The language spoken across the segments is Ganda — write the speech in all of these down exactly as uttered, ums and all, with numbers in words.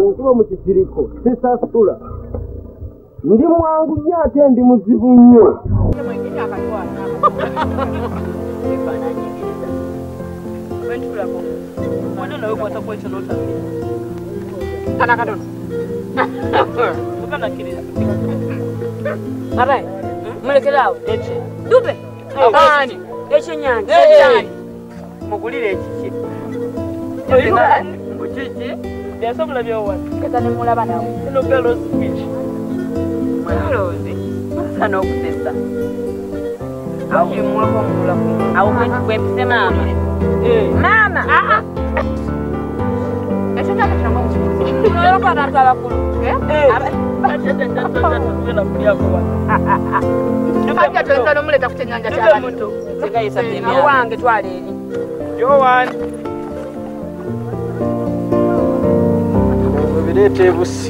bwenkuba mu kisiriko sisasula. Ndi mwangu nnyo ate ndi muzibu nnyo. Abai, mulekerawo. Dube. Ani? Ekyenyanja. Mugulire ekiki. Mukiki? Yasobola byowa. Kata ne mulaba nawe. Eno girl speech. Malozi. Sana okutesa. Au kimwako mula. Au kwepise mama. Eh. Mama. Ah ah. Ese taka chama mchiki. Unayo kwa natu abakulu. Eh? Ah ah ah. Ndukaje twenda nomuleta kutenyanja cy'abantu. Sikayisa temya. Awange twaleni. Jowan. Birete busi.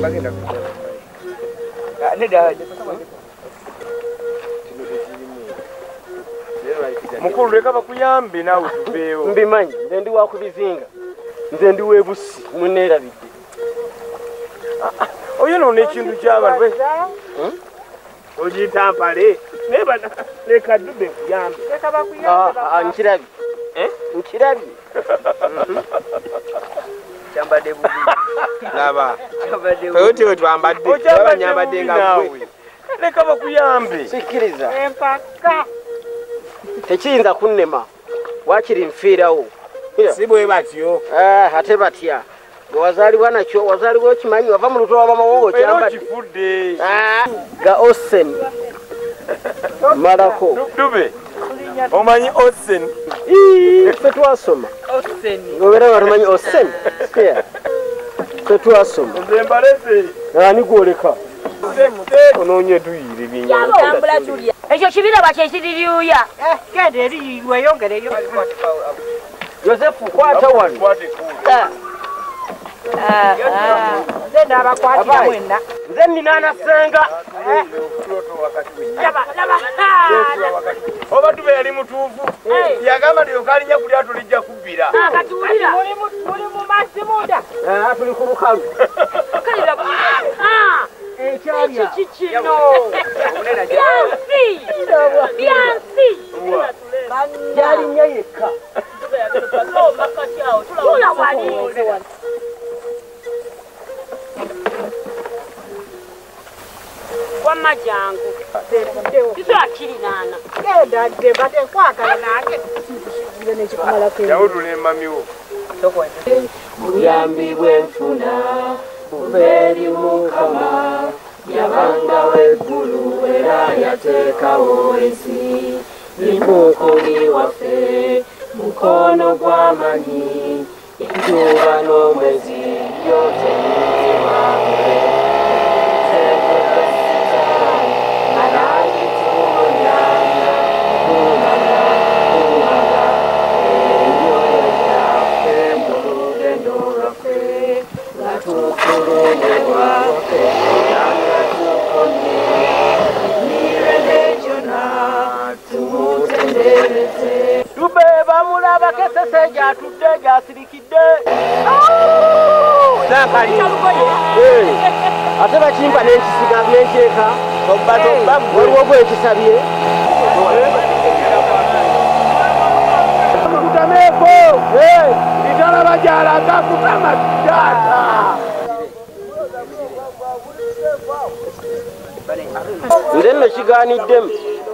Mukulu leka bakuyambe nawe tubeewo. Mbimanyi nze ndi wa kubizinga. Nze ndi webusi muneerabidde. Oyo no n'ekintu ky'abantu. Ogiyita mpale. Neba leka dube kuyambe. Leka bakuyambe. Ah, nkirabye. Eh? Nkirabye. Chambade bubi. Laba. Chambade bubi. Oyo tyo twambadde. Abanyambadde nga gwe. Leka bakuyambe. Sikiriza. Empaka. Tekiyinza kunnema. Wakiri nfiirawo. Si bwe batyo. Eh, ate batya. Wazalibwa nakyo, wazalibwa okimanyi wava mu luto lwa mama wo kyambadde. Ero kifudde. Ah, ga Osen. Malako. Dube. Omanyi Osen. Ii, fe twasoma. Osen. Ngobera watumanyi Osen. Yeah. Fe twasoma. Nze mbalese. Ani gwoleka. Onoonye tuyire binnya. Tambula tulya. Ekyo kibira bakyekiririuya. Eh, kende eri weyongereyo. Yosefu kwata wano. Kwate ku. Ah. Ah ah. Nze abakwatira mwenda. Nze nina anasenga. Laba laba. Oba tube yali mutuufu. Yagamba nti okalinya kulya tulijja kubbira. Ah katuulira. Muli muli mu masimunda. Ah, tuli ku lukalu. Kalira. Ah. Ekyalya. Kikino. Byansi. Byansi. Yali nnyo yekka. Tula wali. Wama jangu. Kiso akiri nana. Kenda deba te kwakala nange. Ngene chikumala ke. Yawudule mamiwo. Sokwa. Muyambi bwenfuna uberi mukama yabanga weggulu era yateekawo ensi nimukoni waffe mukono gw'amanyi enjuba n'omwezi byote bitimabule Tube bamulaba kesese gyatudde gyasirikidde. Ate bakimpa n'ekisiga byenkyeka waliwo gwekisabye kutameeko itala bajalanga kutamadata nze nno kigaaniddemu.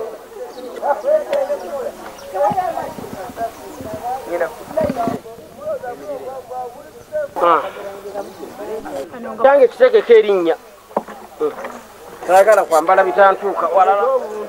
Tange kitegeko erinnya. Sagala kwambala bitantuuka walala.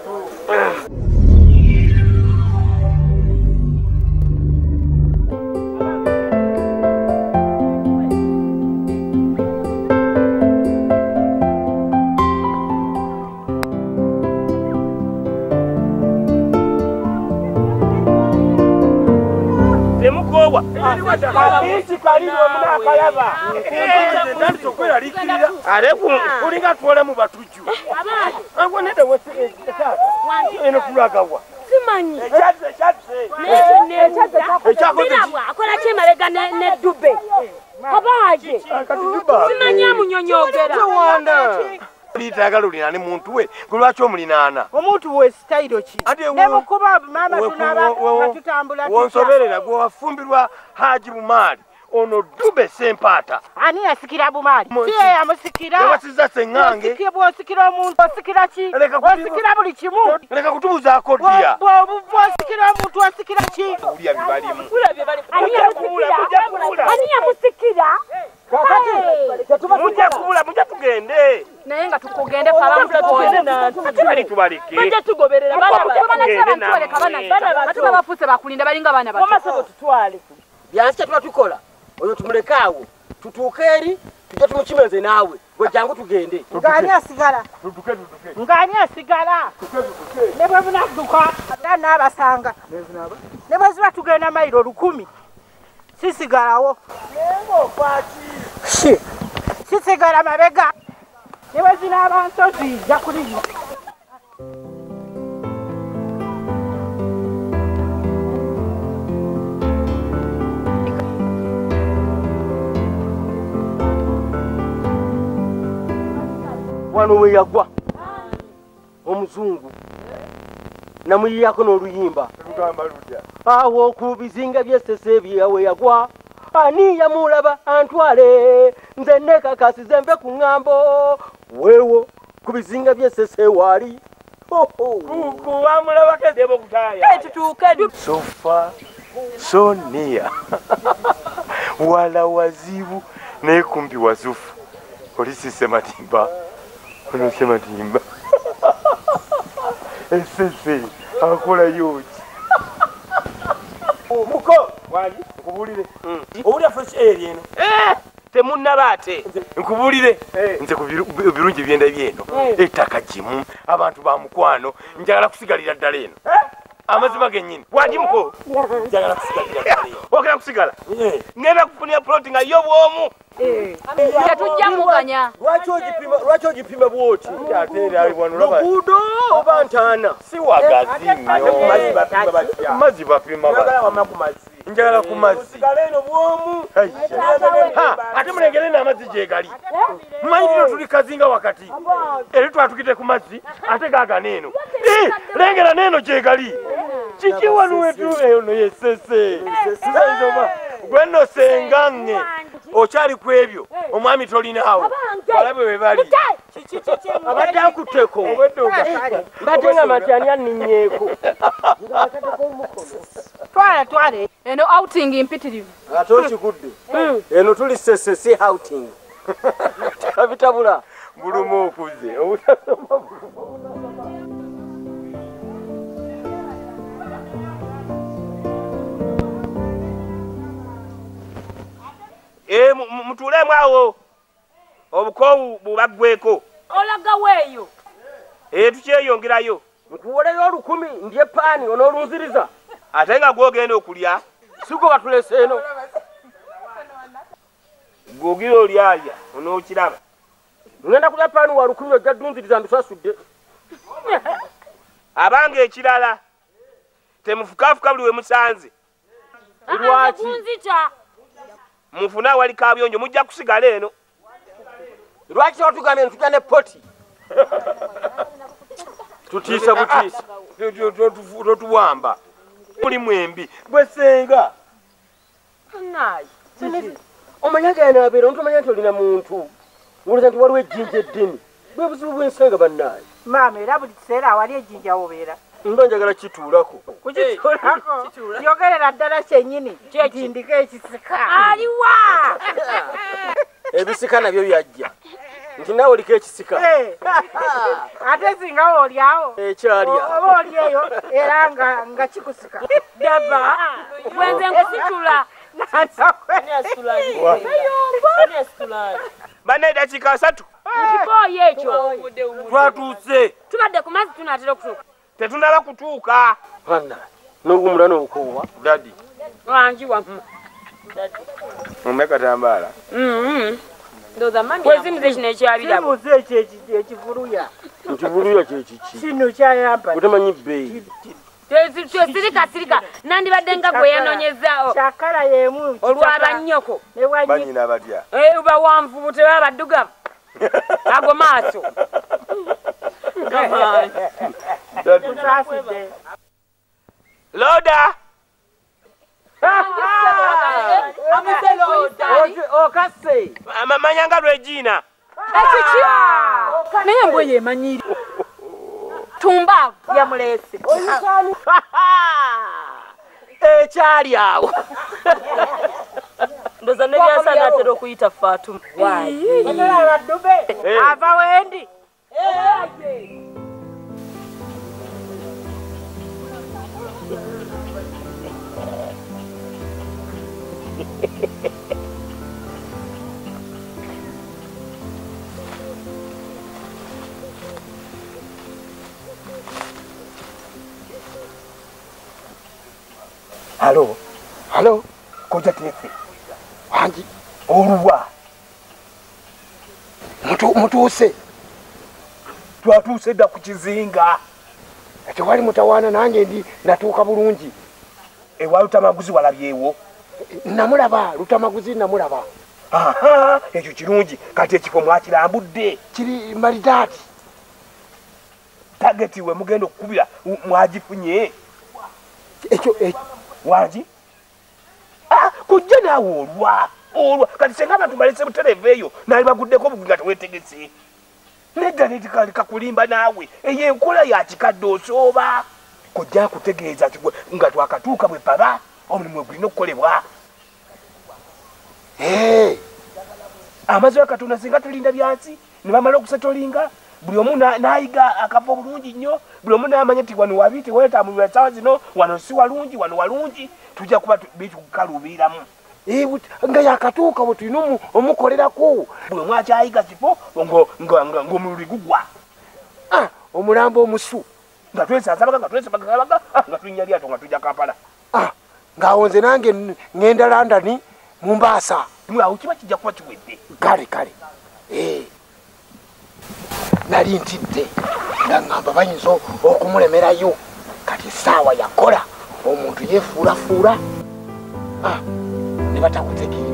Temukowa. Isi kaliro muna kalaba. Ndani chokwera likirira. Areku kulinga tuole mu batuju. Ango nende wese. Eno kulagawa. simanyi. Ekyatse ekyatse. Birabwa akola kyemalega ne dube. Kabaje. Simanyi amunyonyogera. Litagala olina ne muntu we kulwaki omulinaana omuntu we style ki ne mukuba mama tunaba batutambula wonsoberera gwe wafumbirwa Haji Bumali ono Dube Sempata ani yasikira Bumali siye yamusikira yabasiza sengange yasikira bwosikira omuntu osikira ki osikira buli kimu leka kutubuza kodia bwosikira omuntu osikira ki kulia bibalimu Ani yamusikira Ani yamusikira Mujja kubula mujja tugende naye nga tukugende pala ate bali tubalike bajja tugoberera ate babafuse bakulinda balinga baana bato omasebo tutwale byansi tuba tukola oyo tumuleke awo tutuuke eri tujja tumukimenze naawe gwe jangu tugende ngani asigala tutuke tutuke ngani asigala ne bwe bunadduka n'abasanga ne bwe ziba tugenda mayiro lukumi sisigalawo sisigala mabega ne bwe zinaaba nsozi ijja kuliyo wano we yagwa omuzungu namuyiyako n'oluyimba awo ku bizinga by'essese byawe yagwa ani yamulaba antwale nze nekakasize nve ku ŋŋambo weewo ku bizinga by'essese waali wamulaba kezebo kutaya tutuuke so far so near wala wazibu naye kumbi wazufu olisi Sematimba ono Sematimba esese akola yoki muko wali nkubulire owulira fresh air eno temunnabate nkubulire nze ku birungi byenda byeno ettaka kimu abantu ba mukwano njagala kusigalira ddala eno amazima gennyini wali muko njagala kusigalira ddala eno okera kusigala ngenda kufunira ploti nga yo bwomu tetujja muganya lwaki ogipima bwoti luguudo oba ntaana si wagazi nnyo mazzi bapima njagala ku mazzi ate mulengere n'amazzi gyegali mumanyitiro tuli kazinga wakati eri twatukite ku mazzi ate gaaga neeno lengera neeno gyegali kiki wanuwetu eno yesese gwenno sengange okyali ku ebyo omwami tolinaawo balabe we bali abadde akutteko mbadde nga matyani anninyeeko twala twale eno outing mpitirivu ate okigudde eno tuli sese si outing abitabula bulumu okuze obutasoma Eh mutulemu awo obukowu bubaggweko olaga weeyo eh tukyeyongerayo nkuwoleyo olukumi ndye paani onoolunziriza ate nga gwogenda okulya sigo batulese eno gwogira olyalya onookiraba ngenda kulya paani wa lukumi ojja ddunziriza mbisasudde abanga ekirala temufukaafuka buli we musanze lwaki mufuna wali kabyonjo mujja kusigala eno lwaki tewatugambye ntujja ne poti tutiisa butiisa totuwamba muli mwembi gwesenga omanya ganaabeera ontomanya nti olina muntu olowooza nti waliwo ejjinja eddini bwe buzibu bwensenga bannaayi maama era buli kiseera awali ejjinja wobeera mba njagala kituulako kukituulako yogerera ddala kyennyini tindika ekisika aliwa ebisika nabyo byajja nti nawe oliko ekisika ate singa olyawo ekyalya oba oli eyo era nga kikusika daba wenze nkusitula banne eddakiika asatu kikoyo ekyo twatuuse tubadde ku mazzi tunaatera okutuuka tetunaba kutuuka panna n'obuwumula n'obukoowa dadi wangi wamma ombe katambaala kwezimize kino ekyabirabo kimuze ekyo ekivuluya nti buluya kyekiki kino kyayamba otemanyi bbeeyi sirika sirika nandibadde nga gwe yanonyezaawo kyakala yemu olwaba nnyoko banyina batya bawanvubu tebaba baddugavu ago maaso loda okase manyanga lwegiina naye mbwe yemanyiri tumbavu yamulese ekyali awo ndoza nebyasa natera okuyita Fatuma ava wendi Halo, halo, koja tefe. Wangi, oluwa. Mutu mutuse. Twatuse da kukizinga. Ate wali mutawana nange ndi natuuka bulungi. E waluta maguzi walabyewo. Namulaba, luta maguzi namulaba. Aha, ekyo kirungi. Kati ekifo mwakirambudde. Kiri maridati. Targeti we mugendo kukubira mwagifunye. Ekyo ekyo Wangi? Ah, kujja naawe olwa. Olwa. Kati senga abantu balese butereve eyo naali baguddeko bugunga teweetegese. Nedda netikali kakulimba naawe. Eyo enkola ya kikadde osooba. Kujja kutegeeza nga twakatuuka bwe paba omulimu gulina okukolebwa. Hey. Amazzi ga Katonda singa tulinda byansi ne bamala okusetolinga buli omu nayiga akava bulungi nnyo buli omu n'amanya nti wano wabi teweetambulira ssaawa zino wano si walungi wano walungi tujja kuba bitukukaluubiramu nga yakatuuka bwe tulina omukolerako buli omu akyayiga kifo ng'omululi gugwa omulambo omusu nga twesasabaga nga twesabaga nga tulinnya lyato nga tujja Kampala ng'awo nze nange ŋŋenda London Mombasa awo kiba kijja kuba kiwedde kale kale nali ntidde nga ngamba bayinza okumulemerayo kati essaawa yakola omuntu yeefuulafuula ne batakutegeera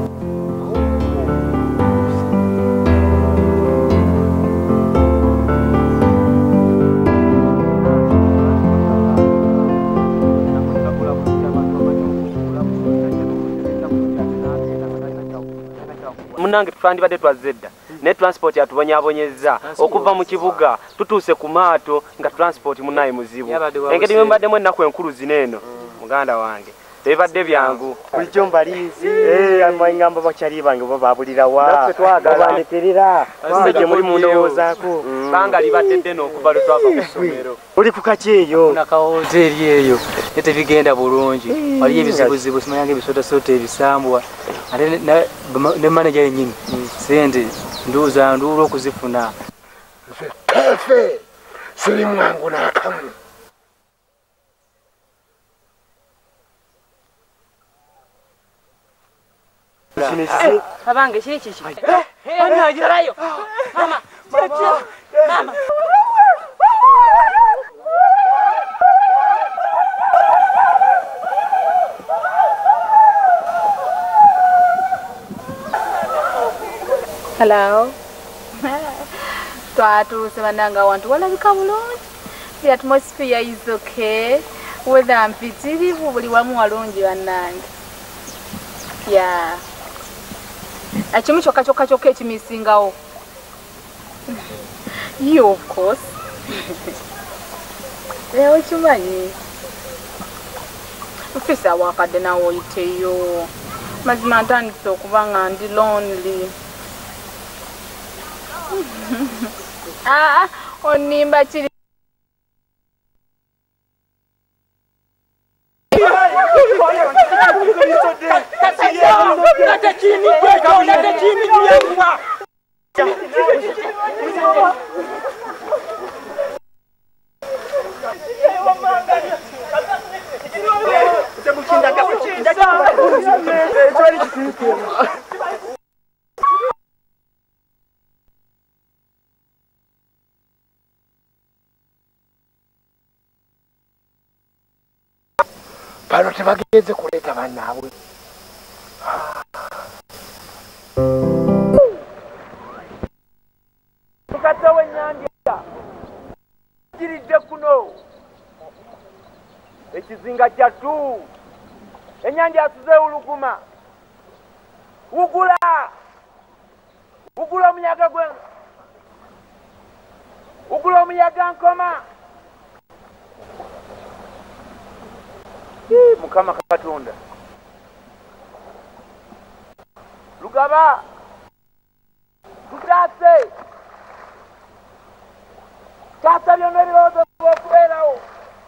munange twandibadde twazedda ne transport yatubonyabonyezza okuva mu kibuga tutuuse ku maato nga transport munaye muzibu engeri mbaddemu ennaku enkulu zineeno muganda wange tebibadde byangu bulijjo mbalizi ngamba bakyali bange oba babulirawa obandekerera gye muli mundowoozaako banga libadde ddene okuva lwe twava ku ssomero oli ku kaki eyo nakawoteeri eyo ye tebigenda bulungi waliyo ebizibuzibu simanyanga ebisootasota ebisambwa ate ne manaja yennyini sente nduuza nduula okuzifuna kefe siri mwangu n'akamu abange kiri kiki anajarayo mama mama Hello. Twatuuse bananga wantu walabika bulungi. The atmosphere is okay. Weather mpitirivu buli wamu walungi bannange. Yeah. Ekimu kyokka kyokka kyokka ekimisingawo. You of course. Leo kimanyi. Ufisa wakadde nawe oyiteyo. Mazima ntandise okuba nga ndi lonely. Ah, onimba kiri. Bano tebagenze kuleeta bannaabwe. Mukadde w'ennyanja giridde kuno ekizinga kyattu ennyanja yasuze uluguma wugula wugula omuyaga gwe wugula omuyaga nkoma Mukama Katonda Lugaba tutaase taasa byonna ebirowoozo by'okubeerawo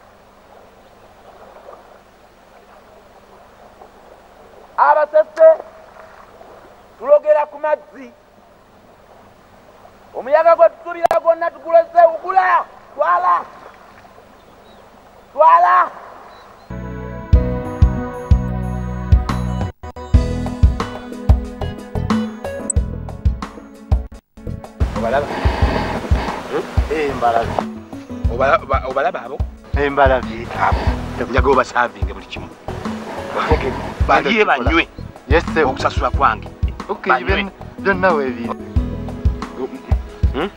abasese tulogera ku mazzi omuyaga gwe tusulira gwonna tugulese ugula twala twala obalaba eh mbalabi obalaba obalaba abo eh mbalabi abo njaga obasavinge buli kimu bakeke bagiye banywe yese okusasula kwange okay even byonna webi hmm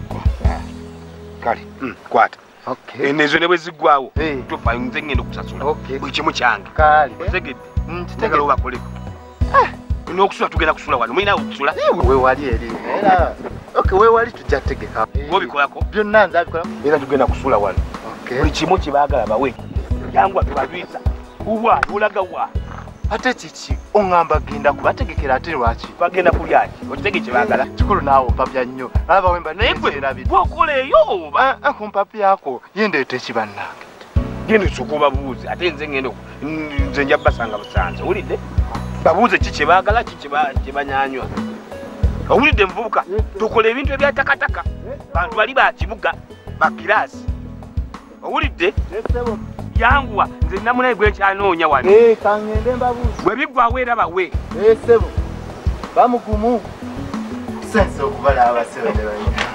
kali kwata okay enezo ne bwezigwawo Eh. tufa nze ngenda okusasula Okay. buli kimu kyange kali otegedde ntitege tegalo bakoleko n'okusula tugenda kusula wano mulina okusula we wali eri era okay we wali tujja tegeka obikolako byonna nza bikola era tugenda kusula wano okay buli kimu kibaagala bawe jangwa tubadwisa uwa ulaga wa ate kiki ongamba genda kubategekera ate lwaki bagenda kulyaki okitege kibaagala kikulu naawe mpapya nnyo alaba wemba neerabiri bwokoleeyo oba kumpapya yako yendeeta ekibannange genda osooka obabuuze ate nze ngenda nze nja basanga busanze owulidde babuuze ki kyebaagala ki kyebanyanywa owulidde muvubuka tukola ebintu ebyatakataka bantu bali bakibuga bagiraasi owulidde yanguwa nze namunaye gwekyanoonya wano kangende mbabuuze bwe biggwawo era bawe sebo bamugumu sense okubala abasebe ne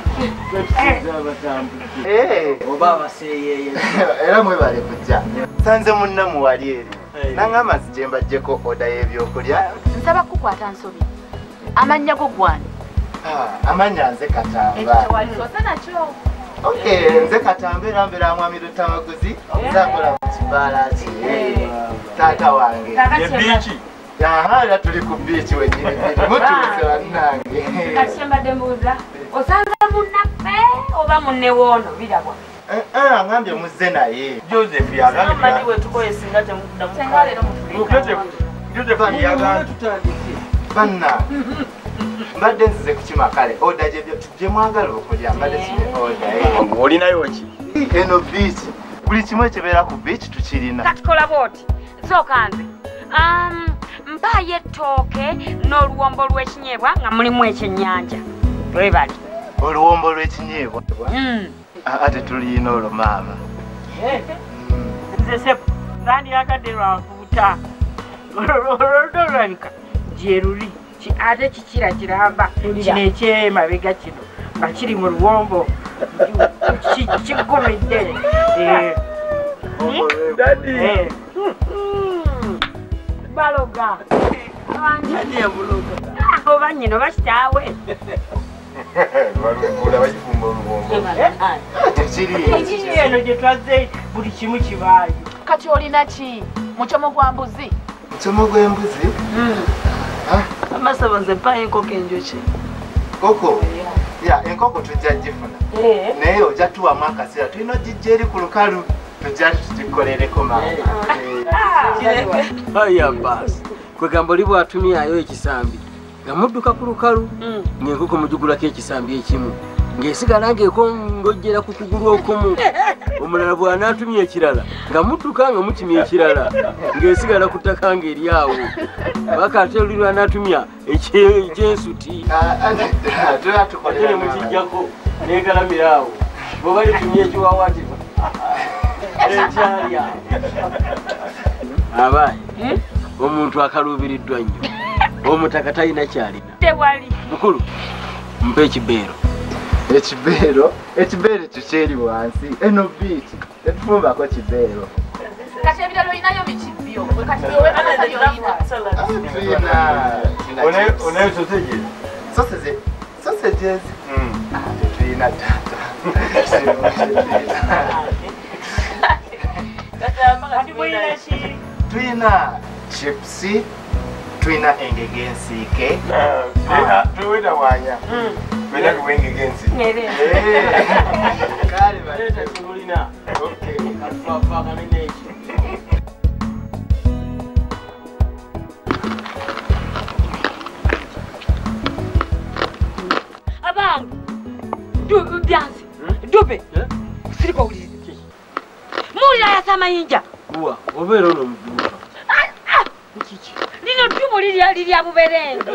balina oba abaseeyeeye era mwebale kujja sanze munnamu wali eri nangamba nzije mbajjeko oda y'ebyokulya nsaba kukwata nsobi amannya go gwani amanya nze katamba okay nze katamba era mbeera mwami Lutamaguzi zakola mu kibaala ki taata wange ebiiki aha era tuli ku biiki wenyini mutuuze bannange kati mbadde mbuuza osanze munnaffe oba munne woono birabwa ngambye muzze naye joseph banna mbadde nzize kukima kale oda gye mwagala okulya mbadde kine oda olinayo ki eno biiki buli kimu ekibeera ku biiki tukirina katukola booti sooka nze mpaayo ettooke n'oluwombo lw'ekinyeebwa nga mulimu ekyennyanja lwebali oluwombo lw'ekinyeebwa ate tulina olwo maama nze sepo nandyagadde lwanfuuta olwolwalabika gyeruli ate kikira kiramba kino ekyemabega kino nga kiri mu luwombo kiggumidde baloga oba nyina oba kitaawe ekiri eno gye twazze buli kimu kibaayo kati olina ki mucomo gwa mbuzi mucomo gw'embuzi amasaba nze mpaayo enkoko enjoki koko ya enkoko tujja gifuna naye ojja tuwamu akaseera tulina ogijja eri ku lukalu tujja tugikolерeko maama aya basi kwegamba oli bw'atumyayo ekisambi nga mudduka ku lukalu ng'enkoko mugigulako ekisambi ekimu ng'esigala ng'ekongojjera ku kugulu okumu omulala bw'anaatumya ekirala nga mudduka nga mutimya ekirala ng'esigala ku ttaka ng'eri awo baka ate oli lw'anaatumya ekyensuti ate ne mukijjako neegalamira awo bw'oba litumya ekiwawaatiro ekyalya abaayi omuntu akaluubiriddwa nnyo omutaka talina kyalina tewali mukulu mpa ekibeero ekibeero ekibeero kikyeri wansi eno biiki tetufumbako kibeero kati ebirala olinayo biki eyo kati yowe kana yoyina Tuina. Unayo sausage? Sausage. Sausages. Mm. Tuina tata. Tuina chipsi. Tuina engege nsike. Ah, tuina wanya. Mm. Tuina kuengege nsike. Ngere. Eh. Kale Leta kumulina. Okay. Katwafa kanene echi. Abangu. Du byanzi. Dube. Siri kwa ulizi. Mulira ya samayinja. Buwa, obero no mbuwa. Kichi. Lino tumu lili lili abuberenge.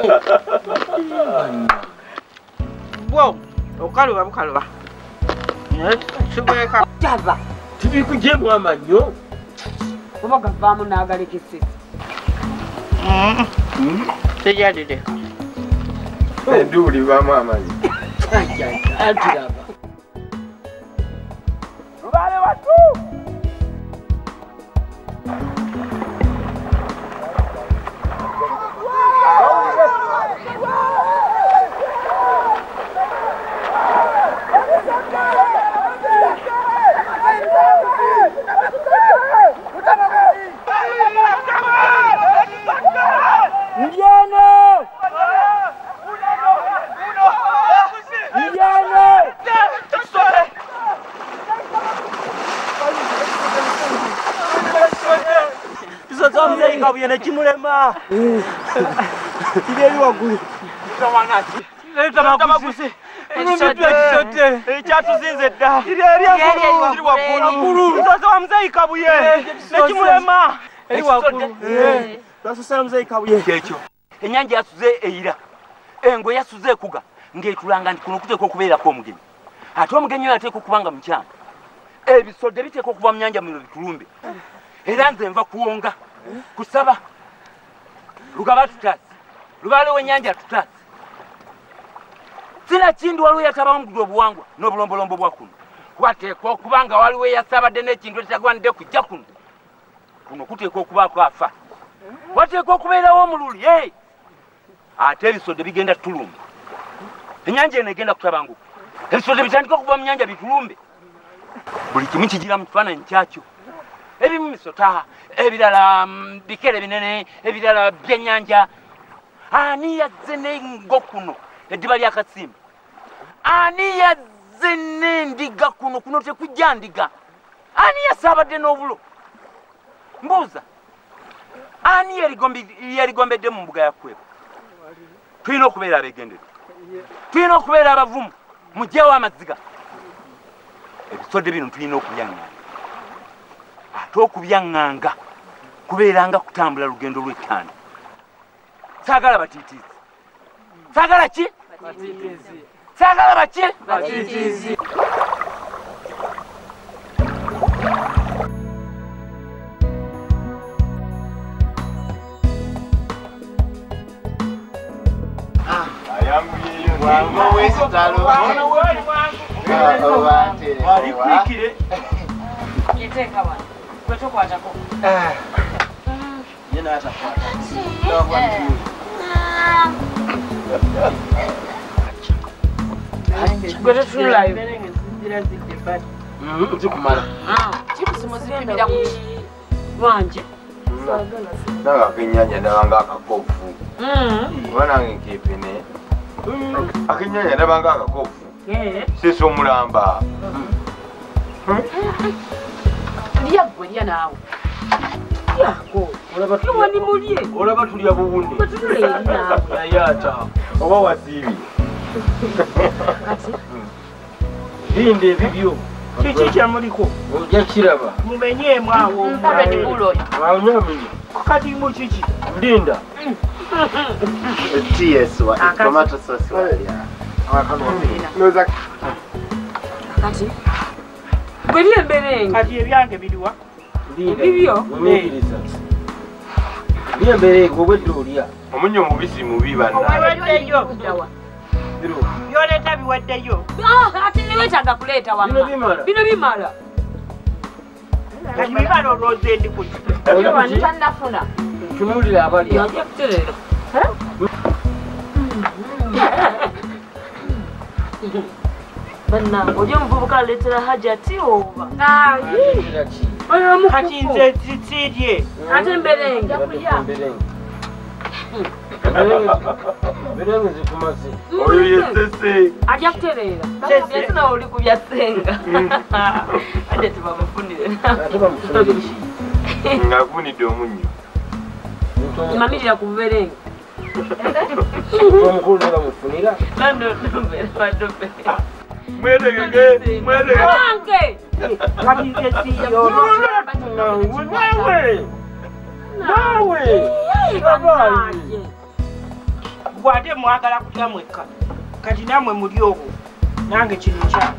Wow, okaluba bukaluba. Ne, sibweka. Tava. Tibi kuje mwama nyo. Obaga vamu nagalekese. Mm. Tejadide. Nduli vama amazi. Ajja, atiraba. Rubale watu. Kabuye na kimulema. Kile wagulu. Tawangati. Leta magusi. Ekisote. Ekyatuzinze dda. Kile eri wagulu. Kile wagulu. Sasa wa mzee Kabuye. Na kimulema. Eri wagulu. Eh. Sasa mzee Kabuye. Kyekyo. Enyanja yasuze eira. Engo yasuze kuga. Ngeitulanga ndi kuno kuteeka okubeerako omugenyi. Ate omugenyi oyo ateeka okubanga mukyanga. Ebisodde biteeka okuva mu nyanja muno bitulumbe. Era nze nva kuwonga. Kusaba lugaba tutasi lubale wenyanja tutasi sina kindu waliwo yataba omugudu obuwangwa n'obulombolombo bwa kuno kwateekwa okubanga waliwo yasabadde n'ekintu ekitagwanidde kujja kuno kuno kuteekwa okubaako afa wateekwa okubeerawo omululi e ate ebisodde bigenda tulumba enyanja eno egenda kutabanguka ebisodde bitandika okuva mu nyanja bitulumbe buli kimu kigira mu kifaananyi kyakyo ebimu misota ebirala bikere binene ebirala byennyanja ani yazze n'engo kuno eddiba lya Kasimba ani yazze n'endiga kuno kuno tekujja ndiga ani yasaabadde n'obulo mbuuza ani yerigombedde mu mbuga yakwebo tulina okubeera abeegendere tulina okubeera abavumu mugyewo amaziga ebisodde bino tulina okubyaŋŋanga ate okubyaŋŋanga kubeeranga kutambula lugendo lw'ettaano saagala batiitiizi saagala ki saagala baki Batiitiizi. Wangu w'ekitalo. Walikwikire. Yeteeka wano. Gwe tokwatako. Ye n'atakwata. Gwe totunulayo. Zikumala. Chipusi muzipimira ku Wanje. Naga akenyanja ndabanga akakofu oba nange nkepene akenyanja ndabanga akakofu sisi omulamba lya gwe lya naawe. Wani mulye. Olaba tulya buwundi. Batunule naawe. Yayata. oba wasiibi Linde ebibyo. Kiki kyamuliko? Ojja kiraba. Mumenyeemu awo. Mpabe ni bulo. Awonyamenye. Kati mu kiki? Linda. T S wa tomato sauce walya. noza Kati. Gwe lye mberenge. Kati ebyange biriwa? Linda. Ebibyo? Weweekiriza. Lye mberenge obwedde olya. omunyo mubisi mubi banna Biwaddeyo. Byoleta biwaddeyo. Ah, ate ne weetaaga kuleeta wamma. Bino bimala. Bino bimala. kati bibala olwoze ndi kuki Tannafuna. Tunulira abali. Yajja kuterera. Bannange oli omuvubuka aleetera hajati oba? kati nze sirye Ate mberenge. Berenge zikumase. Oyo yesese. Ajja kuterera. Sese na oli kubya senga. Ate tubamufunire. Ngakunidde omunnyo. Mamirira ku buberenge. Omukulu bamufunira. Nando ndobe ndobe. Mwetegeke, mwetegeke. Wange. kati nze siyo Nawe. Nawe. Babaye. gwate mwagala kutya mwekka kati namwe muli obwo nange kino kya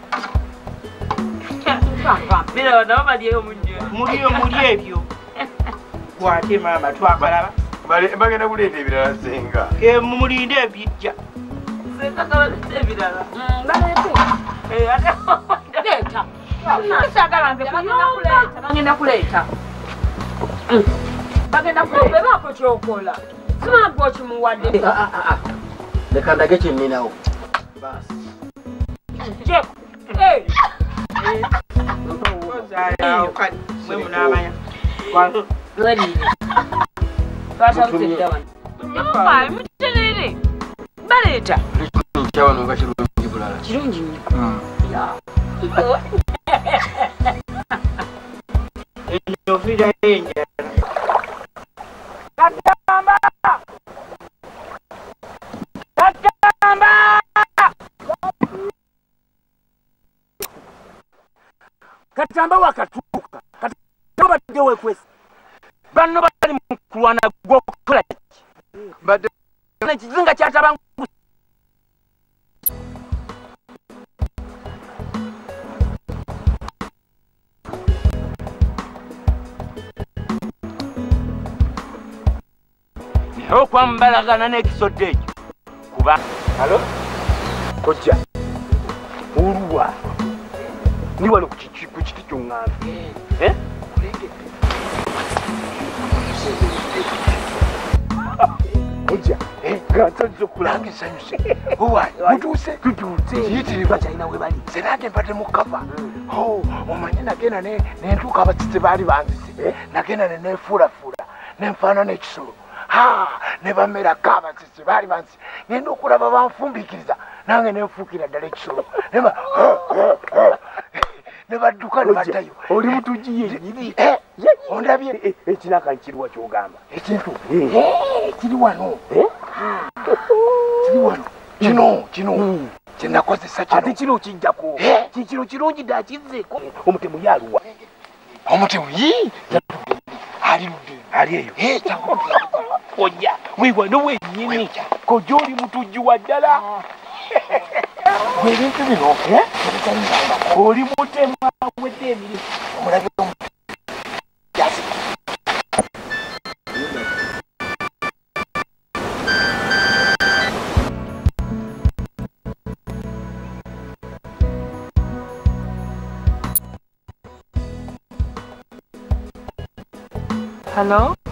Bira nabo baliyo munyo. muli muli ebyo gwate maama twakalaba Bale bagenda kuleeta ebirala senga. e mulinde ebijja Senga kala ebirala. Mm, balete. Eh, ate leta. Kisagala nze bagenda kuleta. Bagenda kuleta. Bagenda kuleta. Bako kyokola. Sima gwo kimuwadde. Ah ah ah. Leka ndage kinninawo. Basi. Je. Eh. ozaayo kati mwe munaamanya Ready. Bata kutenda bana. Nyumba mutelere. Baleta. Kyawano nga kirungi bulala. Kirungi nnyo. Ya. enyovira enjala Katamba. Katamba. Katamba wakatuuka. Katamba badde wekwesi. Banno bali mu kulwana gw'okukola ki? Badde ekizinga kyatabangu. Okwambalagana n'ekisodde ekyo kuba halo kojja oluwa ndi wano ku kiti ky'oŋŋambi eh? Kojja gansanyiza okulanga ensanyuse owa mutuuse tutuuse kiyitirirwa kyalina we bali senate mpate mu kava omanyi nagenda nentuuka abasitsi baali banzise nagenda neneefuulafuula nenfaanana ekisolo ne bamerako abasisi baali bansi ngenda okulaba banfumbikiriza nange nenfuukira ddala ekisolo ne badduka ne baddayo oli mutugi yenyini ondabye ekinaka nkiriwa kyogamba ekintu kiri wano kiri wano kino kino kyenakozesa kino ate kino kijjako kikino kirungi ddala kizzeeko omutemu yaluwa omutemu ali ludde ali eyo kojja wewa no wenyini kojja oli mutuji wa ddala ebintu bino oli mutemu awedde emirimu omulabe omuyasi Hello?